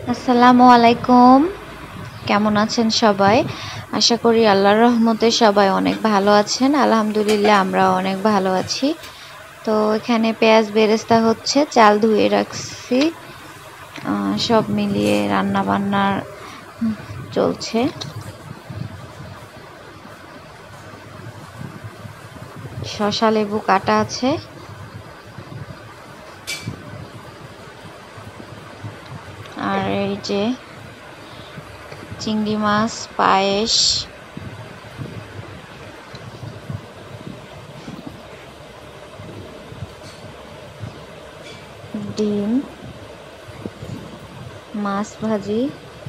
আসসালামু আলাইকুম। কেমন আছেন সবাই? আশা করি আল্লাহর রহমতে সবাই অনেক ভালো আছেন। আলহামদুলিল্লাহ আমরা অনেক ভালো আছি। তো এখানে পেঁয়াজ বেরেস্তা হচ্ছে, চাল ধুয়ে রাখছি। সব মিলিয়ে রান্না বান্নার চলছে। শসা লেবু কাটা আছে। আর এই যে চিংড়ি মাছ, পায়েস, ডিম, মাছ ভাজি,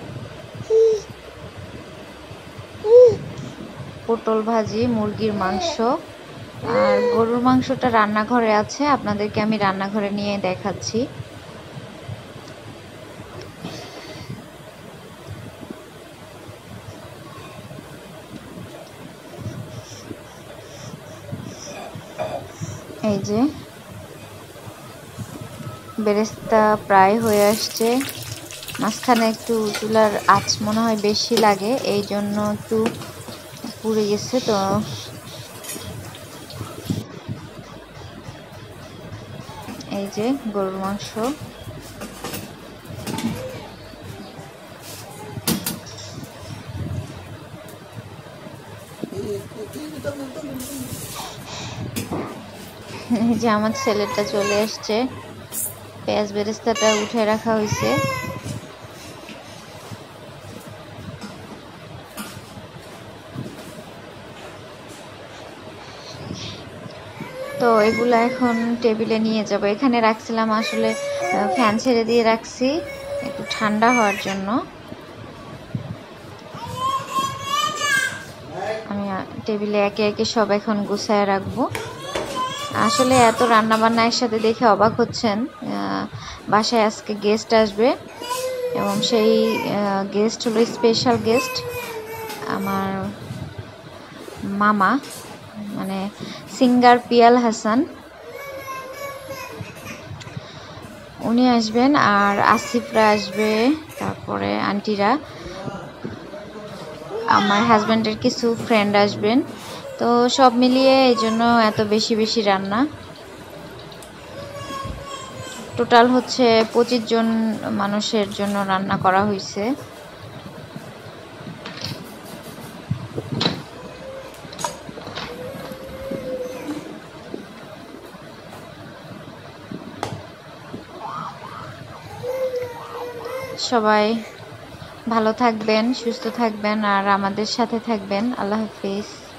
পটল ভাজি, মুরগির মাংস। আর গরুর মাংসটা রান্নাঘরে আছে, আপনাদেরকে আমি রান্নাঘরে নিয়ে দেখাচ্ছি। এই যে বেরেস্তা প্রায় হয়ে আসছে। মাঝখানে একটু চুলার আঁচ মনে হয় বেশি লাগে, এই জন্য একটু পুড়ে গেছে। তো এই যে গরুর মাংস। এই যে আমার ছেলেটা চলে আসছে, পেঁয়াজ বেরেস্তাটা উঠে রাখা হয়েছে। তো এগুলো এখন টেবিলে নিয়ে যাব। এখানে রাখছিলাম, আসলে ফ্যান ছেড়ে দিয়ে রাখছি একটু ঠান্ডা হওয়ার জন্য। আমি টেবিলে একে একে সব এখন গুছায় রাখবো। আসলে এত রান্না বান্না একসাথে দেখে অবাক হচ্ছেন। বাসায় আজকে গেস্ট আসবে এবং সেই গেস্ট হলো স্পেশাল গেস্ট আমার মামা, মানে সিঙ্গার পিয়াল হাসান, উনি আসবেন। আর আসিফরা আসবে, তারপরে আন্টিরা, আমার হাজব্যান্ডের কিছু ফ্রেন্ড আসবেন। তো সব মিলিয়ে এই জন্য এত বেশি বেশি রান্না। টোটাল হচ্ছে 25 জন মানুষের জন্য রান্না করা হয়েছে। সবাই ভালো থাকবেন, সুস্থ থাকবেন আর আমাদের সাথে থাকবেন। আল্লাহ হাফিজ।